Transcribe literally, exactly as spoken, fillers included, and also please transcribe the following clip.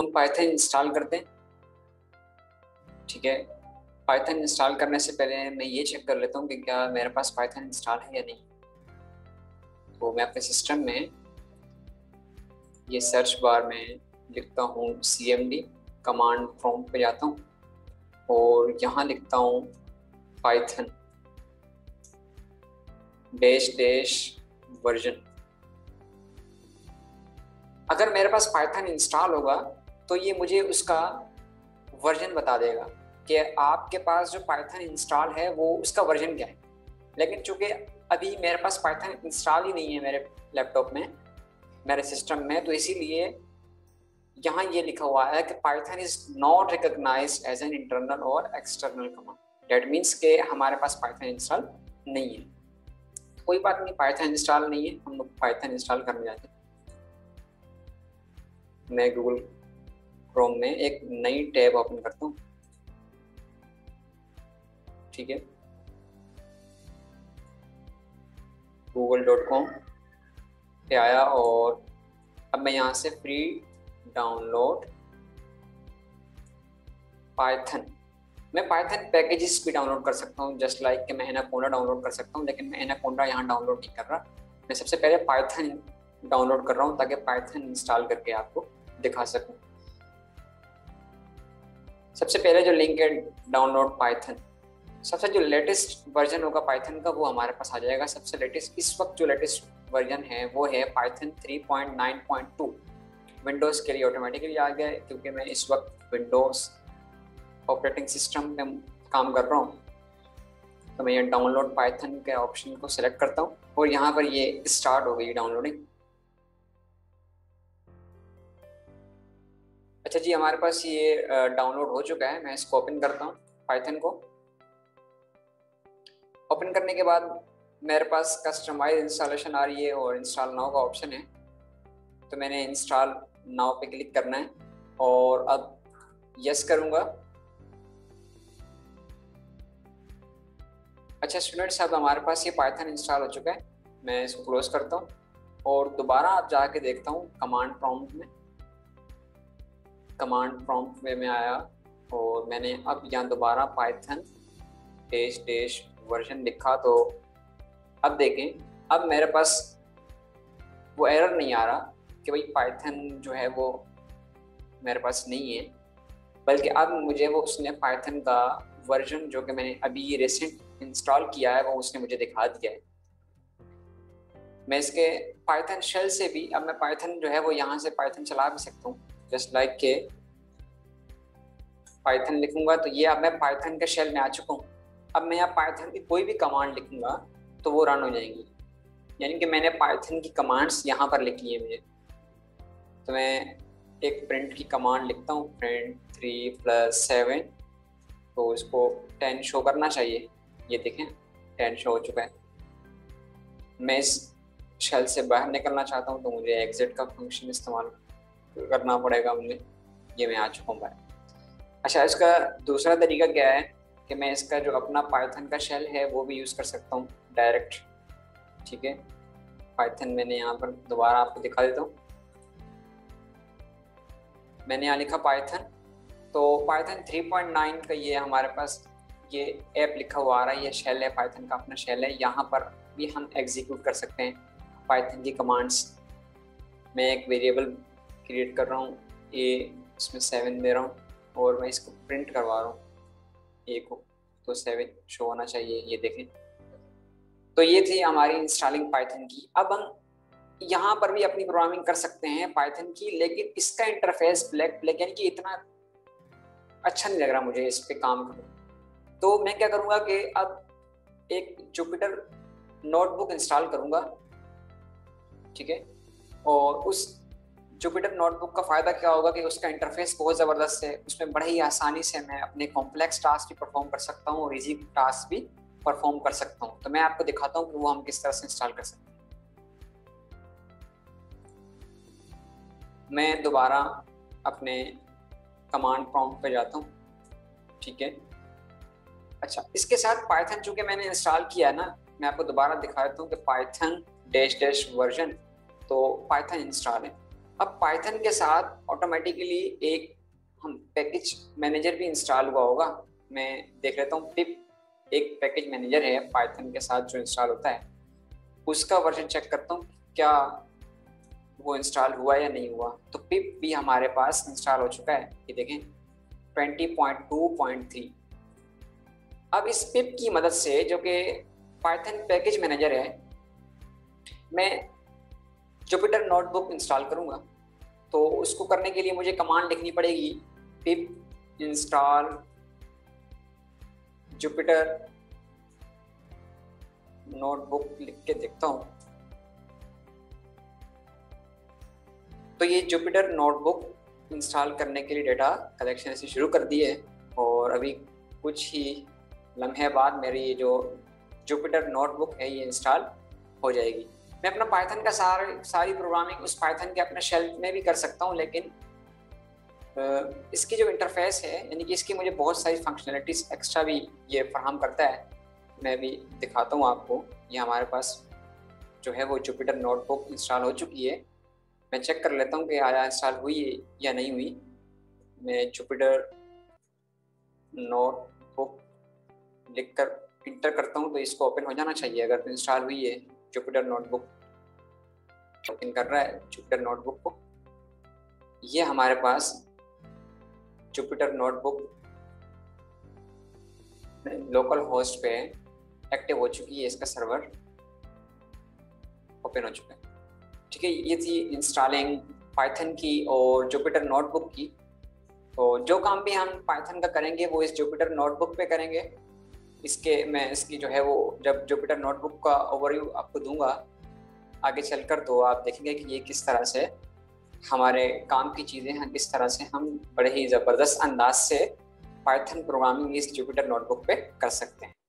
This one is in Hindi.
हम पाइथन इंस्टॉल करते हैं। ठीक है, पाइथन इंस्टॉल करने से पहले मैं ये चेक कर लेता हूँ कि क्या मेरे पास पाइथन इंस्टॉल है या नहीं। तो मैं अपने सिस्टम में ये सर्च बार में लिखता हूँ C M D, command prompt पे जाता हूँ और यहाँ लिखता हूँ पाइथन डैश डैश वर्जन। अगर मेरे पास पाइथन इंस्टॉल होगा तो ये मुझे उसका वर्जन बता देगा कि आपके पास जो पाइथन इंस्टॉल है वो उसका वर्जन क्या है। लेकिन चूंकि अभी मेरे पास पाइथन इंस्टॉल ही नहीं है मेरे लैपटॉप में, मेरे सिस्टम में, तो इसीलिए यहाँ ये लिखा हुआ है कि Python is not recognised as an internal और एक्सटर्नल कमांड। दैट मीन्स के हमारे पास पाइथन इंस्टॉल नहीं है। कोई बात नहीं, पाइथन इंस्टॉल नहीं है, हम लोग पाइथन इंस्टॉल करने जाते हैं। मैं गूगल क्रोम में एक नई टैब ओपन करता हूँ। ठीक है, गूगल डॉट कॉम पे आया और अब मैं यहाँ से फ्री डाउनलोड पाइथन, मैं पाइथन पैकेजेस भी डाउनलोड कर सकता हूँ, जस्ट लाइक कि मैं एनाकोंडा डाउनलोड कर सकता हूँ, लेकिन मैं एनाकोंडा यहाँ डाउनलोड नहीं कर रहा। मैं सबसे पहले पाइथन डाउनलोड कर रहा हूँ ताकि पाइथन इंस्टॉल करके आपको दिखा सकूँ। सबसे पहले जो लिंक है डाउनलोड पाइथन, सबसे जो लेटेस्ट वर्जन होगा पाइथन का वो हमारे पास आ जाएगा। सबसे लेटेस्ट इस वक्त जो लेटेस्ट वर्जन है वो है Python three point nine point two. Windows के लिए ऑटोमेटिकली आ गया है क्योंकि मैं इस वक्त विंडोज़ ऑपरेटिंग सिस्टम में काम कर रहा हूँ। तो मैं ये डाउनलोड पाइथन के ऑप्शन को सिलेक्ट करता हूँ और यहाँ पर ये स्टार्ट हो गई डाउनलोडिंग। अच्छा जी, हमारे पास ये डाउनलोड हो चुका है। मैं इसको ओपन करता हूँ पाइथन को। ओपन करने के बाद मेरे पास कस्टमाइज इंस्टॉलेशन आ रही है और इंस्टॉल नाउ का ऑप्शन है। तो मैंने इंस्टॉल नाउ पे क्लिक करना है और अब यस करूँगा। अच्छा स्टूडेंट्स, अब हमारे पास ये पाइथन इंस्टॉल हो चुका है। मैं इसको क्लोज करता हूँ और दोबारा अब जाके देखता हूँ कमांड प्रॉम्प्ट में। कमांड प्रॉम्प्ट में मैं आया और मैंने अब यहाँ दोबारा पाइथन डैश डैश वर्जन लिखा। तो अब देखें, अब मेरे पास वो एरर नहीं आ रहा कि भाई पाइथन जो है वो मेरे पास नहीं है, बल्कि अब मुझे वो उसने पाइथन का वर्जन जो कि मैंने अभी रिसेंट इंस्टॉल किया है वो उसने मुझे दिखा दिया है। मैं इसके पाइथन शेल से भी अब मैं पाइथन जो है वो यहाँ से पाइथन चला भी सकता हूँ। जस्ट लाइक के पाइथन लिखूंगा तो ये अब मैं पाइथन के शेल में आ चुका हूँ। अब मैं यहाँ पाइथन की कोई भी कमांड लिखूंगा तो वो रन हो जाएंगी, यानी कि मैंने पाइथन की कमांड्स यहाँ पर लिख ली है मुझे। तो मैं एक प्रिंट की कमांड लिखता हूँ, प्रिंट थ्री प्लस सेवन, तो इसको टेन शो करना चाहिए। ये देखें टेन शो हो चुका है। मैं इस शेल से बाहर निकलना चाहता हूँ तो मुझे एग्जिट का फंक्शन इस्तेमाल करना पड़ेगा मुझे। ये मैं आ चुका हूँ बाहर। अच्छा, इसका दूसरा तरीका क्या है कि मैं इसका जो अपना पाइथन का शेल है वो भी यूज़ कर सकता हूँ डायरेक्ट। ठीक है, पाइथन मैंने यहाँ पर दोबारा आपको दिखा देता हूँ। मैंने यहाँ लिखा पाइथन, तो पाइथन थ्री पॉइंट नाइन का ये हमारे पास ये ऐप लिखा हुआ आ रहा है। ये शेल है, पाइथन का अपना शेल है। यहाँ पर भी हम एग्जीक्यूट कर सकते हैं पाइथन की कमांड्स। मैं एक वेरिएबल क्रिएट कर रहा हूँ, ए इसमें सेवन दे रहा हूँ और मैं इसको प्रिंट करवा रहा हूँ ए को, तो सेवन शो होना चाहिए। ये देखें, तो ये थी हमारी इंस्टॉलिंग पाइथन की। अब हम यहाँ पर भी अपनी प्रोग्रामिंग कर सकते हैं पाइथन की, लेकिन इसका इंटरफेस ब्लैक ब्लैक यानी कि इतना अच्छा नहीं लग रहा मुझे इस पे काम करना। तो मैं क्या करूँगा कि अब एक जुपिटर नोटबुक इंस्टॉल करूँगा। ठीक है, और उस जुपिटर नोटबुक का फ़ायदा क्या होगा कि उसका इंटरफेस बहुत ज़बरदस्त है। उसमें बड़े ही आसानी से मैं अपने कॉम्प्लेक्स टास्क भी परफॉर्म कर सकता हूँ और इजी टास्क भी परफॉर्म कर सकता हूँ। तो मैं आपको दिखाता हूँ कि वो हम किस तरह से इंस्टॉल कर सकते हैं। मैं दोबारा अपने कमांड प्रॉम्प्ट पे जाता हूँ। ठीक है, अच्छा इसके साथ पाइथन चूँकि मैंने इंस्टॉल किया है ना, मैं आपको दोबारा दिखा देता हूँ कि पाइथन डैश डैश वर्जन, तो पाइथन इंस्टॉल है। अब पाइथन के साथ ऑटोमेटिकली एक हम पैकेज मैनेजर भी इंस्टॉल हुआ होगा। मैं देख लेता हूँ, पिप एक पैकेज मैनेजर है पाइथन के साथ जो इंस्टॉल होता है, उसका वर्जन चेक करता हूँ क्या वो इंस्टॉल हुआ या नहीं हुआ। तो पिप भी हमारे पास इंस्टॉल हो चुका है, ये देखें twenty point two point three. अब इस पिप की मदद से, जो कि पाइथन पैकेज मैनेजर है, मैं जुपिटर नोटबुक इंस्टॉल करूंगा। तो उसको करने के लिए मुझे कमांड लिखनी पड़ेगी, पिप इंस्टॉल जुपिटर नोटबुक। लिख के देखता हूं, तो ये जुपिटर नोटबुक इंस्टॉल करने के लिए डेटा कलेक्शन से शुरू कर दिए और अभी कुछ ही लम्हे बाद मेरी ये जो जुपिटर नोटबुक है ये इंस्टॉल हो जाएगी। मैं अपना पाइथन का सारी सारी प्रोग्रामिंग उस पाइथन के अपने शेल में भी कर सकता हूँ, लेकिन इसकी जो इंटरफेस है, यानी कि इसकी मुझे बहुत सारी फंक्शनलिटीज एक्स्ट्रा भी ये फराहम करता है। मैं भी दिखाता हूँ आपको। ये हमारे पास जो है वो जुपिटर नोटबुक इंस्टॉल हो चुकी है। मैं चेक कर लेता हूँ कि आया इंस्टॉल हुई है या नहीं हुई। मैं जुपिटर नोटबुक लिखकर इंटर करता हूँ तो इसको ओपन हो जाना चाहिए। अगर तो इंस्टॉल हुई है जुपिटर नोटबुक, ओपन कर रहा है जुपिटर नोटबुक को। ये हमारे पास जुपिटर नोटबुक लोकल होस्ट पे एक्टिव हो चुकी है, इसका सर्वर ओपन हो चुका है। ठीक है, ये थी इंस्टॉलिंग पाइथन की और जुपिटर नोटबुक की। तो जो काम भी हम पाइथन का करेंगे वो इस जुपिटर नोटबुक पे करेंगे। इसके मैं इसकी जो है वो जब जुपिटर नोटबुक का ओवरव्यू आपको दूंगा आगे चलकर, तो आप देखेंगे कि ये किस तरह से हमारे काम की चीज़ें हैं, किस तरह से हम बड़े ही ज़बरदस्त अंदाज से पाइथन प्रोग्रामिंग इस जुपिटर नोटबुक पे कर सकते हैं।